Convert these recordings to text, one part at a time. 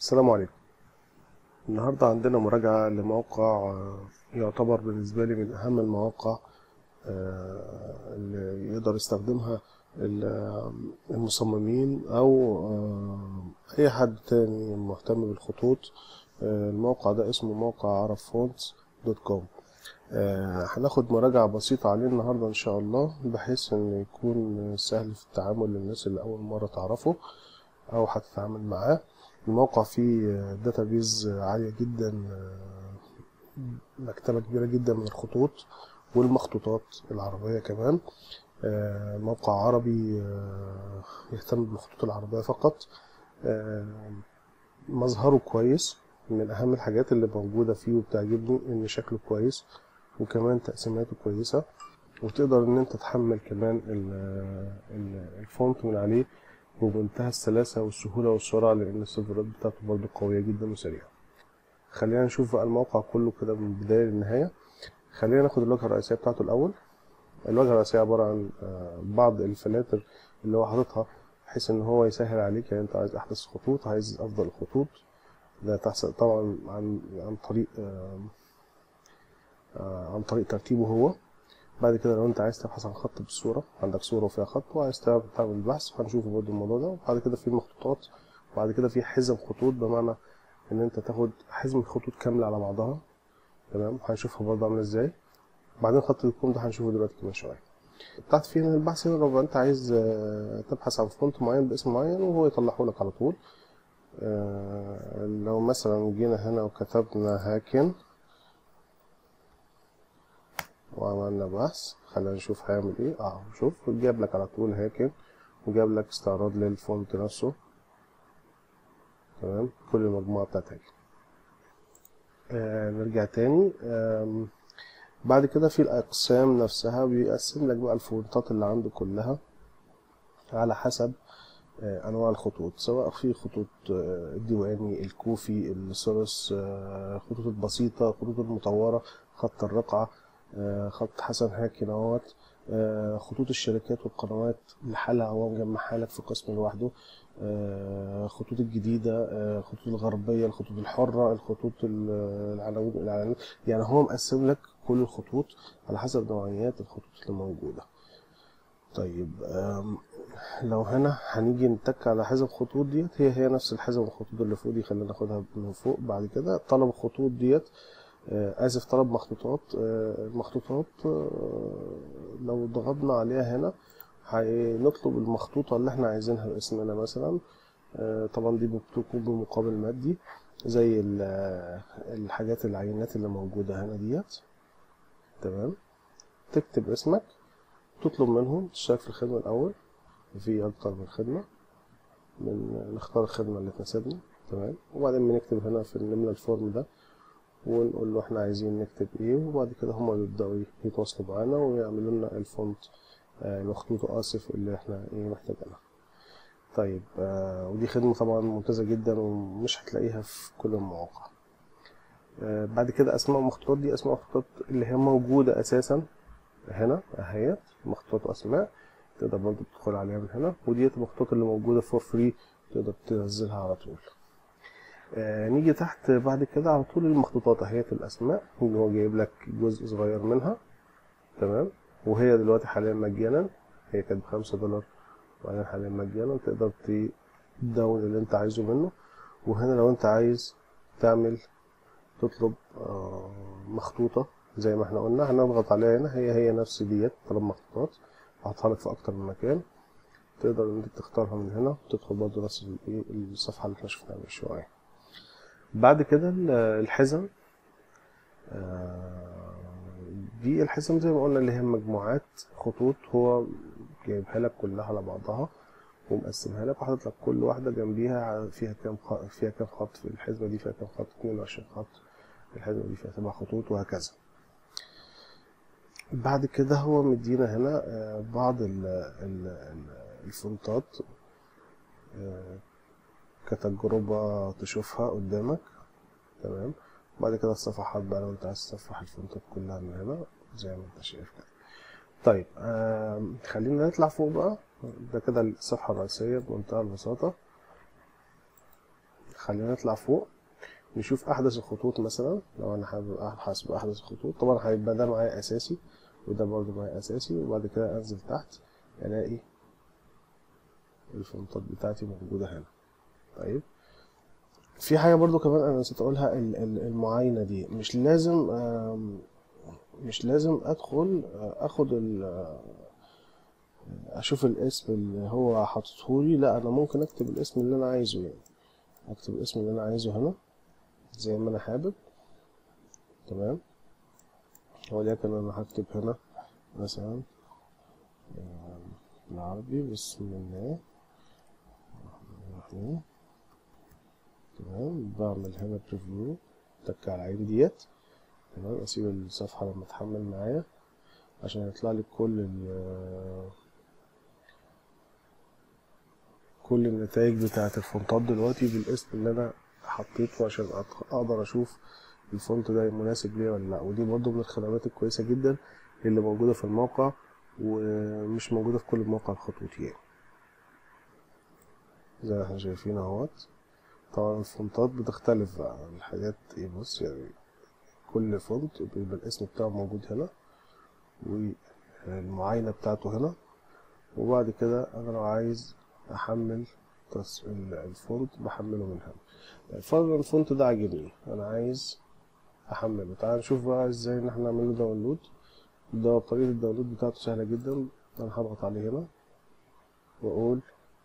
السلام عليكم. النهاردة عندنا مراجعة لموقع يعتبر بالنسبة لي من أهم المواقع اللي يقدر يستخدمها المصممين أو أي حد تاني مهتم بالخطوط. الموقع ده اسمه موقع عربفونتس.com. هناخد مراجعة بسيطة عليه النهاردة إن شاء الله، بحيث إن يكون سهل في التعامل للناس اللي أول مرة تعرفه أو هتتعامل معاه. الموقع فيه داتابيز عالية جدا، مكتبة كبيرة جدا من الخطوط والمخطوطات العربية كمان. موقع عربي يهتم بالخطوط العربية فقط. مظهره كويس، من أهم الحاجات اللي موجودة فيه وبتعجبني إن شكله كويس، وكمان تقسيماته كويسة، وتقدر إن أنت تحمل كمان الفونت من عليه وبمنتهى السلاسة والسهولة والسرعة، لأن السيرفرات بتاعته برضه قوية جدا وسريعة. خلينا نشوف بقى الموقع كله كده من البداية للنهاية. خلينا ناخد الواجهة الرئيسية بتاعته الأول. الواجهة الرئيسية عبارة عن بعض الفلاتر اللي هو حاططها بحيث إن هو يسهل عليك. يعني أنت عايز أحدث خطوط، عايز أفضل الخطوط، ده تحصل طبعا عن طريق ترتيبه هو. بعد كده لو انت عايز تبحث عن خط بالصورة، عندك صورة وفيها خط وعايز تعمل بحث، هنشوفه برضه الموضوع ده. وبعد كده في المخطوطات، وبعد كده في حزم خطوط، بمعنى ان انت تاخد حزمة خطوط كاملة على بعضها. تمام، هنشوفها برضه عاملة ازاي. بعدين خط الكوم ده هنشوفه دلوقتي كمان شوية. تحت في هنا البحث، هنا لو انت عايز تبحث عن فونت معين باسم معين وهو يطلعه لك على طول. لو مثلا جينا هنا وكتبنا هاكن وعملنا بحث، خلينا نشوف هيعمل ايه. شوف جاب لك على طول هاكن، وجاب لك استعراض للفونت نفسه. تمام، كل المجموعة بتاعت هاكن. نرجع تاني. بعد كده في الأقسام نفسها، بيقسم لك بقى الفونتات اللي عنده كلها على حسب أنواع الخطوط، سواء في خطوط الديواني، الكوفي، الثورس، الخطوط البسيطة، الخطوط المطورة، خط الرقعة، خط حسن هاكن اهوت، خطوط الشركات والقنوات لحالها، هو مجمعها لك في قسم لوحده. خطوط الجديدة، الخطوط الغربية، الخطوط الحرة، الخطوط العناوين، يعني هو مقسم لك كل الخطوط على حسب نوعيات الخطوط اللي موجودة. طيب، لو هنا هنيجي نتك على حزم الخطوط ديت، هي نفس الحزم الخطوط اللي فوق دي. خلينا ناخدها من فوق. بعد كده طلب الخطوط ديت، طلب مخطوطات. المخطوطات لو ضغطنا عليها هنا هنطلب المخطوطة اللي احنا عايزينها باسمنا مثلا. طبعا دي بتكون بمقابل مادي، زي الحاجات العينات اللي موجودة هنا ديت. تمام، تكتب اسمك، تطلب منهم تشترك في الخدمة الأول، في أكتر من خدمة، نختار الخدمة اللي تناسبنا. تمام، وبعدين بنكتب هنا نملى الفورم ده ونقول له احنا عايزين نكتب ايه، وبعد كده هما بيبدأوا يتواصلوا معانا ويعملوا لنا الفونت المخطوطة اللي احنا محتاجينها. طيب، ودي خدمة طبعا ممتازة جدا ومش هتلاقيها في كل المواقع. بعد كده اسماء المخطوطات دي، اسماء المخطوطات اللي هي موجودة اساسا هنا اهيت، مخطوطات واسماء، تقدر برضه تدخل عليها من هنا. وديت المخطوطات اللي موجودة فور فري، تقدر تنزلها على طول. نيجي تحت بعد كده على طول المخطوطات اهيت، الاسماء اللي هو جايب لك جزء صغير منها. تمام، وهي دلوقتي حاليا مجانا، هي كانت $5 وبعدين حاليا مجانا. تقدر تدون اللي انت عايزه منه. وهنا لو انت عايز تطلب مخطوطة زي ما احنا قلنا، هنضغط عليها هنا. هي نفس ديت طلب مخطوطات، هحطها لك في اكتر من مكان. تقدر ان انت تختارها من هنا وتدخل برضه نفس الصفحة اللي احنا شفناها من شوية. بعد كده الحزم. دي الحزم زي ما قلنا اللي هي مجموعات خطوط، هو جايبها لك كلها على بعضها ومقسمها لك، وحاطط لك كل واحدة جنبيها فيها كام خط. في الحزمة دي فيها كام خط؟ 22 خط. الحزمة دي فيها 7 خطوط، وهكذا. بعد كده هو مدينا هنا بعض الفونتات كتجربة تشوفها قدامك. تمام، بعد كده الصفحات بقى لو انت عايز تصفح الفونتات كلها من هنا زي ما انت شايف كده. طيب، خلينا نطلع فوق بقى. ده كده الصفحة الرئيسية بمنتهى البساطة. خلينا نطلع فوق نشوف احدث الخطوط. مثلا لو انا حابب ابحث باحدث الخطوط، طبعا هيبقى ده معايا اساسي وده برضو معايا اساسي، وبعد كده انزل تحت الاقي الفونتات بتاعتي موجودة هنا. طيب في حاجة برضو كمان انا نسيت اقولها، المعاينة دي مش لازم ادخل اخد اشوف الاسم اللي هو حاططهولي، لا انا ممكن اكتب الاسم اللي انا عايزه. يعني اكتب الاسم اللي انا عايزه هنا زي ما انا حابب. تمام، ولكن انا هكتب هنا مثلا العربي بسم الله الرحمن الرحيم. تمام، بعمل هنا بريفيو، تك على العين ديت. تمام، اسيب الصفحة لما تحمل معايا عشان يطلع لي كل النتائج بتاعة الفونتات دلوقتي بالاسم اللي انا حطيته، عشان اقدر اشوف الفونت ده مناسب ليا ولا لا. ودي برضو من الخدمات الكويسة جدا اللي موجودة في الموقع، ومش موجودة في كل مواقع الخطوط يعني. زي ما احنا شايفين اهوت. طبعا الفونتات بتختلف بقى الحاجات ايه، بص يعني كل فونت بيبقى الاسم بتاعه موجود هنا والمعاينة بتاعته هنا. وبعد كده انا لو عايز احمل الفونت بحمله من هنا. فرضا الفونت ده عاجبني انا عايز احمله، تعال نشوف بقى ازاي ان احنا نعمله داونلود. ده طريقة الداونلود بتاعته سهلة جدا. انا هضغط عليه هنا واقول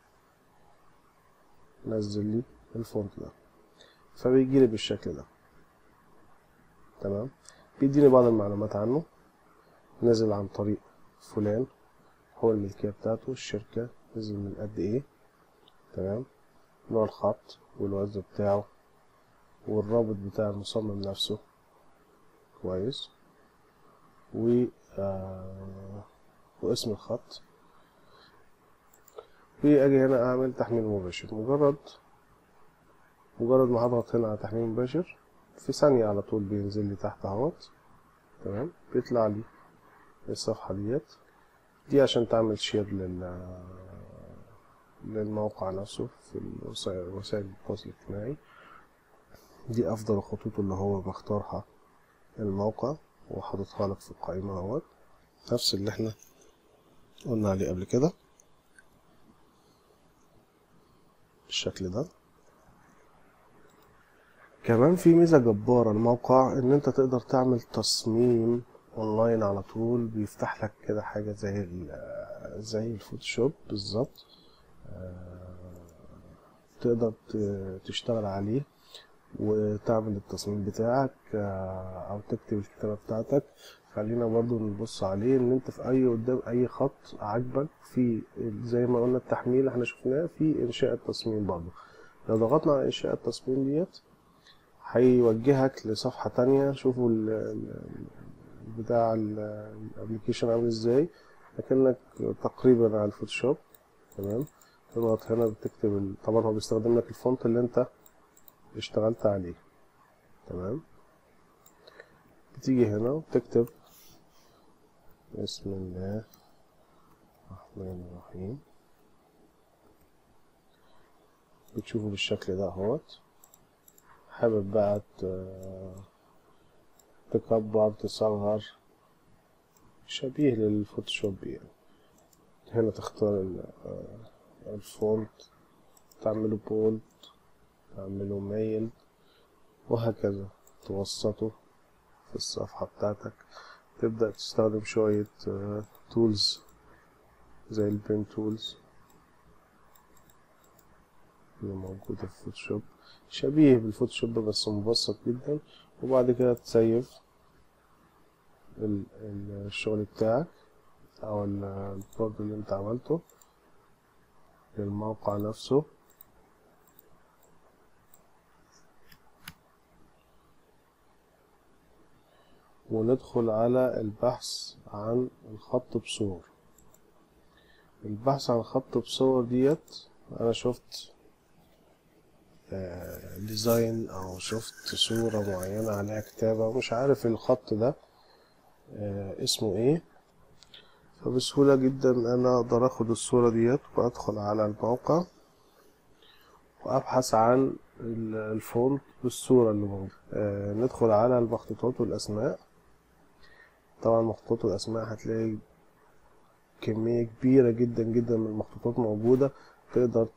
نزل لي الفونت ده، فبيجي لي بالشكل ده. تمام، بيديني بعض المعلومات عنه، نزل عن طريق فلان، هو الملكية بتاعته، الشركة نزل من قد ايه. تمام، نوع الخط والوزن بتاعه والرابط بتاع المصمم نفسه كويس، واسم الخط. واجي هنا اعمل تحميل مباشر. مجرد ما هضغط هنا على تحميل مباشر في ثانية على طول بينزل لي تحت اهوت. تمام، بيطلع لي الصفحة دي عشان تعمل شير للموقع نفسه في وسائل التواصل الاجتماعي. دي افضل الخطوط اللي هو مختارها الموقع وحاططها لك في القائمة اهوت، نفس اللي احنا قلنا عليه قبل كده بالشكل ده. كمان في ميزة جبارة الموقع، ان انت تقدر تعمل تصميم اونلاين على طول، بيفتح لك كده حاجة زي الفوتوشوب بالظبط. تقدر تشتغل عليه وتعمل التصميم بتاعك او تكتب الكتابة بتاعتك. خلينا برضو نبص عليه، ان انت في قدام اي خط عجبك في زي ما قلنا التحميل احنا شفناه في انشاء التصميم. برضو لو ضغطنا على انشاء التصميم ديت هيوجهك لصفحة تانية. شوفوا بتاع الابليكيشن عامل ازاي، لكنك تقريبا على الفوتوشوب. تمام، تضغط هنا بتكتب طبعا هو بيستخدم لك الفونت اللي انت اشتغلت عليه. تمام، بتيجي هنا وتكتب بسم الله الرحمن الرحيم، بتشوفه بالشكل ده اهوت. حابب بقى تكبر تصغر شبيه للفوتوشوب يعني. هنا تختار الفونت، تعمله بولد، تعمله ميل، وهكذا توسطه في الصفحة بتاعتك. تبدأ تستخدم شوية تولز زي البين تولز اللي موجودة في الفوتوشوب، شبيه بالفوتوشوب بس مبسط جدا. وبعد كده تسيف الشغل بتاعك او البورد اللي انت عملته للموقع نفسه. وندخل على البحث عن الخط بصور. البحث عن الخط بصور ديت انا شفت ديزاين او شفت صورة معينة عليها كتابة ومش عارف الخط ده اسمه ايه، فبسهولة جدا انا اقدر اخد الصورة ديت وادخل على الموقع وابحث عن الفونت بالصورة اللي موجودة. ندخل على المخطوطات والأسماء. طبعا المخطوطات والأسماء هتلاقي كمية كبيرة جدا جدا من المخطوطات موجودة، تقدر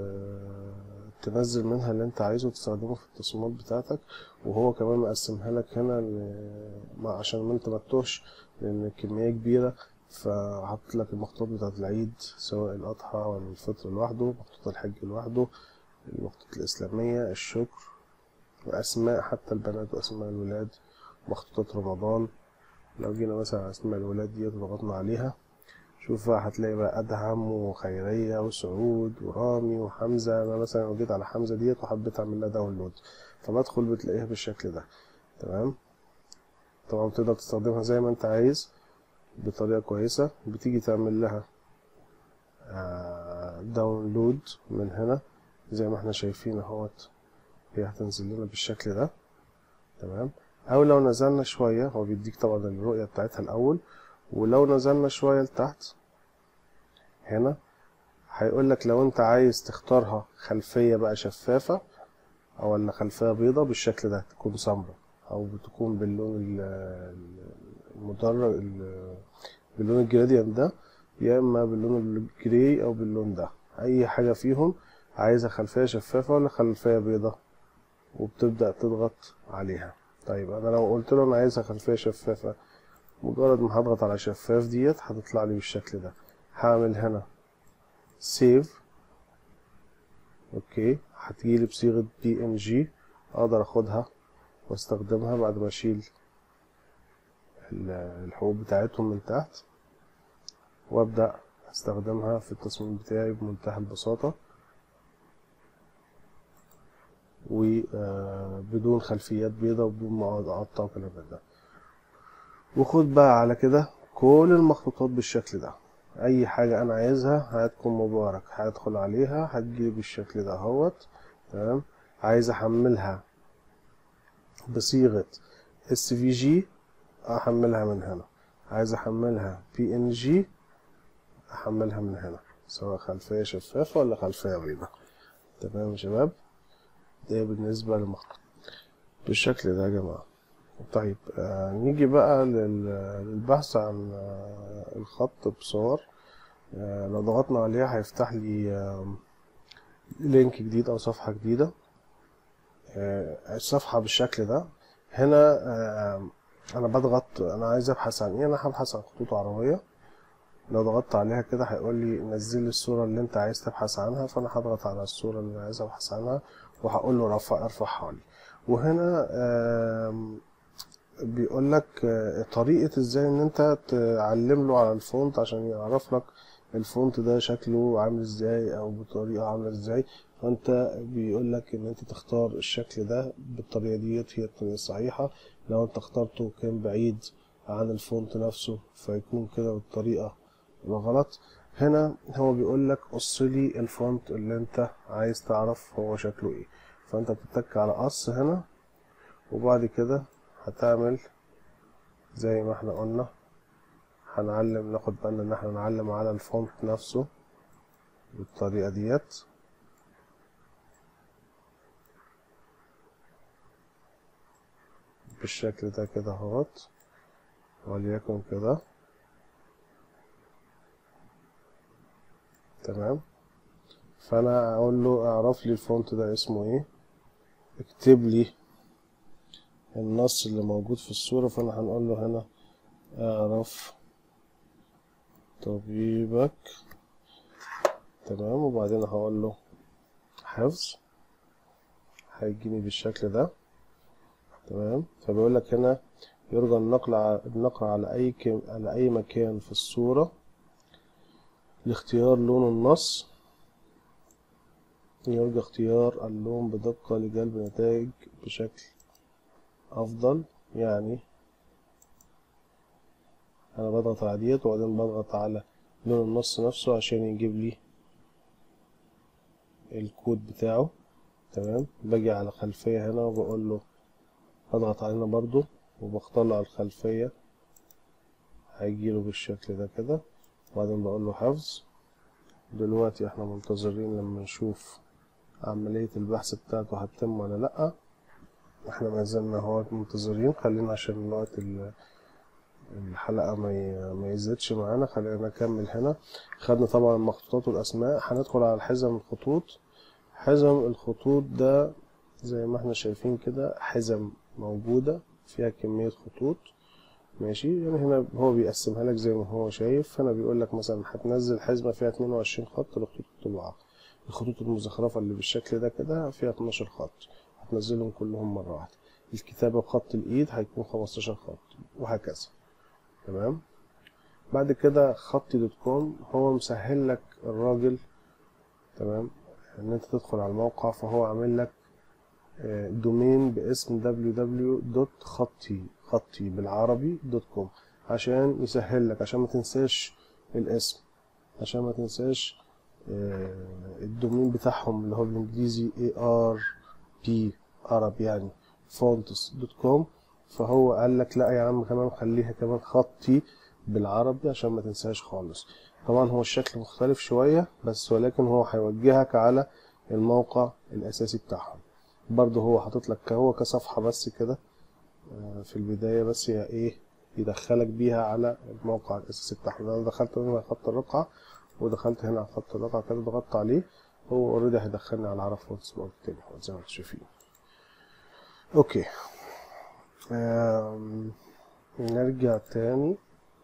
تنزل منها اللي انت عايزه وتستخدمه في التصميمات بتاعتك. وهو كمان مقسمها لك هنا عشان ما انت متوهش، لان الكمية كبيرة، فحط لك المخطوطات بتاعت العيد سواء الأضحى ولا الفطر لوحده، مخطوط الحج لوحده، المخطوطات الإسلامية، الشكر، وأسماء حتى البنات وأسماء الولاد، مخطوطات رمضان. لو جينا مثلا على أسماء الولاد دي وضغطنا عليها، شوف بقى هتلاقي بقى أدهم وخيرية وسعود ورامي وحمزة. أنا مثلا لو جيت على حمزة ديت وحبيت أعمل لها داونلود، فبدخل بتلاقيها بالشكل ده. تمام. طبعا تقدر تستخدمها زي ما أنت عايز بطريقة كويسة. بتيجي تعمل لها داونلود من هنا زي ما احنا شايفين اهوت، هي هتنزل لنا بالشكل ده. تمام. أو لو نزلنا شوية، هو بيديك طبعا الرؤية بتاعتها الأول، ولو نزلنا شوية لتحت هنا هيقول لك لو انت عايز تختارها خلفية بقى شفافة او ولا خلفية بيضة بالشكل ده، تكون سمراء او بتكون باللون المدرج باللون الجراديان ده، يا اما باللون الجراي او باللون ده، اي حاجة فيهم. عايزة خلفية شفافة ولا خلفية بيضة، وبتبدأ تضغط عليها. طيب انا لو قلت له انا عايزها خلفية شفافة، مجرد ما هضغط على شفاف ديت هتطلع لي بالشكل ده. هعمل هنا سيف. اوكي، هتجيلي بصيغة PNG، اقدر اخدها واستخدمها بعد ما اشيل الحروف بتاعتهم من تحت، وابدأ استخدمها في التصميم بتاعي بمنتهى البساطة وبدون خلفيات بيضة وبدون ما اقعد اقطع وكلام من ده. وخد بقى على كده كل المخطوطات بالشكل ده، اي حاجة انا عايزها هتكون مبارك هدخل عليها هتجيلي بالشكل ده اهوت. تمام. عايز احملها بصيغة SVG احملها من هنا، عايز احملها PNG احملها من هنا، سواء خلفية شفافة ولا خلفية بيضاء. تمام يا شباب، ده بالنسبة للمخطوط بالشكل ده يا جماعة. طيب نيجي بقى للبحث عن الخط بصور. لو ضغطنا عليها هيفتح لي لينك جديد او صفحة جديدة. الصفحة بالشكل ده. هنا انا بضغط، انا عايز ابحث عن ايه، انا هبحث عن خطوط عربية. لو ضغطت عليها كده هيقول لي نزل لي الصورة اللي انت عايز تبحث عنها، فانا هضغط على الصورة اللي انا عايز ابحث عنها وهقول له ارفعها لي. وهنا بيقول لك طريقة ازاي ان انت تعلم له على الفونت عشان يعرف لك الفونت ده شكله عامل ازاي او بطريقة عاملة ازاي. فانت بيقول لك ان انت تختار الشكل ده بالطريقة ديت، هي الطريقة الصحيحة. لو انت اخترته كان بعيد عن الفونت نفسه فيكون كده بالطريقة الغلط. هنا هو بيقول لك قص لي الفونت اللي انت عايز تعرف هو شكله ايه، فانت بتتك على قص هنا، وبعد كده هتعمل زي ما احنا قلنا هنعلم، ناخد بالنا ان احنا نعلم على الفونت نفسه بالطريقة ديت. بالشكل ده كده اهوت، وليكن كده. تمام. فانا اقول له اعرف لي الفونت ده اسمه ايه، اكتب لي النص اللي موجود في الصورة. فانا هنقول له هنا اعرف طبيبك. تمام. وبعدين هقول له حفظ، هيجيني بالشكل ده. تمام. فبيقول لك هنا يرجى النقر على اي مكان في الصورة لاختيار لون النص. يرجى اختيار اللون بدقة لجلب نتائج بشكل افضل. يعني انا بضغط على ديت وبعدين بضغط على لون النص نفسه عشان يجيب لي الكود بتاعه. تمام. باجي على خلفية هنا وبقول له اضغط علينا برضو وبختار له على الخلفية، هيجيله بالشكل ده كده. وبعدين بقول له حفظ. دلوقتي احنا منتظرين لما نشوف عملية البحث بتاعته هتتم ولا لأ. احنا ما زلنا هو منتظرين، خلينا عشان الوقت الحلقة ما يزيدش معانا، خلينا نكمل هنا. خدنا طبعا المخطوطات والأسماء، هندخل على حزم الخطوط. حزم الخطوط ده زي ما احنا شايفين كده حزم موجودة فيها كمية خطوط، ماشي. يعني هنا هو بيقسمها لك زي ما هو شايف. هنا بيقول لك مثلا هتنزل حزمة فيها 22 خط لخطوط الطباعة. الخطوط المزخرفة اللي بالشكل ده كده فيها 12 خط، هتنزلهم كلهم مرة واحدة. الكتابة بخط الإيد هيكون 15 خط، وهكذا. تمام. بعد كده خطي دوت كوم هو مسهل لك الراجل، تمام، ان انت تدخل على الموقع. فهو عامل لك دومين باسم خطي بالعربي .com عشان يسهل لك، عشان ما تنساش الاسم، عشان ما تنساش الدومين بتاعهم اللي هو بالانجليزي ARP عرب يعني fonts.com. فهو قال لك لا يا عم كمان خليها كمان خطي بالعربي عشان ما تنساش خالص. طبعا هو الشكل مختلف شوية بس، ولكن هو هيوجهك على الموقع الاساسي بتاعهم. برضه هو حاطط لك هو كصفحة بس كده في البداية، بس هي ايه يدخلك بيها على الموقع الاساسي بتاعهم. انا دخلت هنا على خط الرقعة، ودخلت هنا على خط الرقعة كده ضغطت عليه، هو اوريدي هيدخلني على عرب فونتس بورد تاني زي ما انتم شايفين. اوكي. نرجع تاني.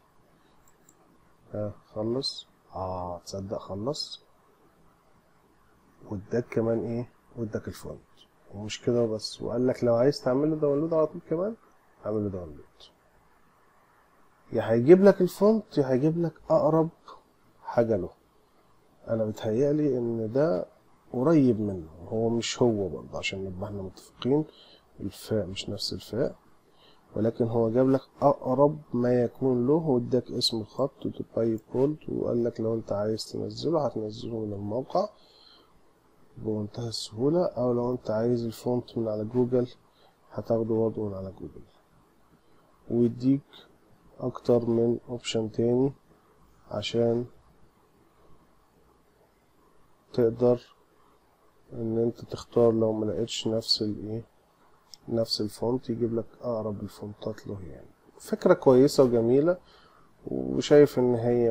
خلص. تصدق خلص، واداك كمان ايه، واداك الفونت. ومش كده بس، وقال لك لو عايز تعمل له داونلود على طول كمان اعمل له داونلود. يا هيجيب لك الفونت يا هيجيب لك اقرب حاجه له. انا بتهيألي ان ده قريب منه، هو مش هو برضه عشان نبقى احنا متفقين، الفاء مش نفس الفاء، ولكن هو جاب لك اقرب ما يكون له، واداك اسم الخط وتبايب كولد، وقال لك لو انت عايز تنزله هتنزله من الموقع بمنتهى السهولة، او لو انت عايز الفونت من على جوجل هتاخده برضه من على جوجل. ويديك اكتر من اوبشن تاني عشان تقدر ان انت تختار لو ما لقيتش نفس الفونت يجيب لك اقرب الفونتات له. يعني فكرة كويسة وجميلة، وشايف ان هي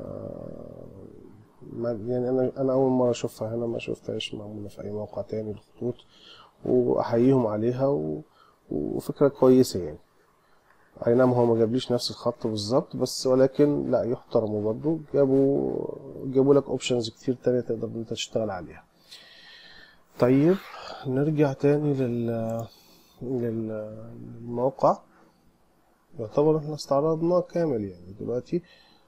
يعني انا اول مرة اشوفها هنا، ما شفتهاش معمولة في اي موقع تاني للخطوط، واحييهم عليها وفكرة كويسة يعني. اي نعم هو ما جابليش نفس الخط بالظبط، بس ولكن لا يحترموا برضو، جابوا لك اوبشنز كتير تانية تقدر ان انت تشتغل عليها. طيب نرجع تاني للموقع. يعتبر احنا استعرضناه كامل يعني دلوقتي.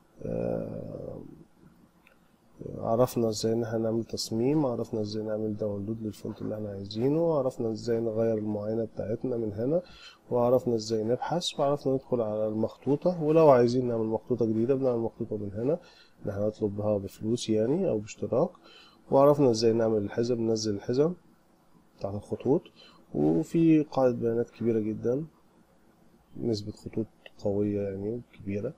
عرفنا ازاي ان احنا نعمل تصميم، عرفنا ازاي نعمل داونلود للفونت اللي احنا عايزينه، عرفنا ازاي نغير المعاينة بتاعتنا من هنا، وعرفنا ازاي نبحث، وعرفنا ندخل على المخطوطة. ولو عايزين نعمل مخطوطة جديدة بنعمل مخطوطة من هنا، ان احنا نطلبها بفلوس يعني او باشتراك. وعرفنا ازاي نعمل الحزم، ننزل الحزم بتاعت الخطوط، وفي قاعدة بيانات كبيرة جدا، نسبة خطوط قوية يعني كبيرة.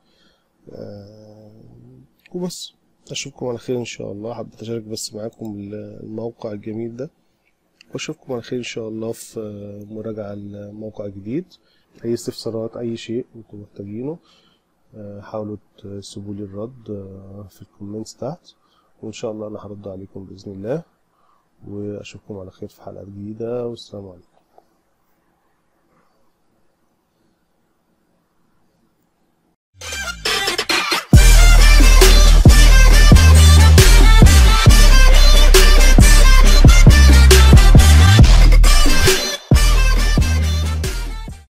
وبس. اشوفكم على خير ان شاء الله. حبيت اشارك بس معاكم الموقع الجميل ده، واشوفكم على خير ان شاء الله في مراجعة الموقع جديد. اي استفسارات اي شيء انتم محتاجينه حاولوا تسيبوا لي الرد في الكومنتس تحت، وان شاء الله انا هرد عليكم باذن الله. واشوفكم على خير في حلقة جديدة، والسلام عليكم.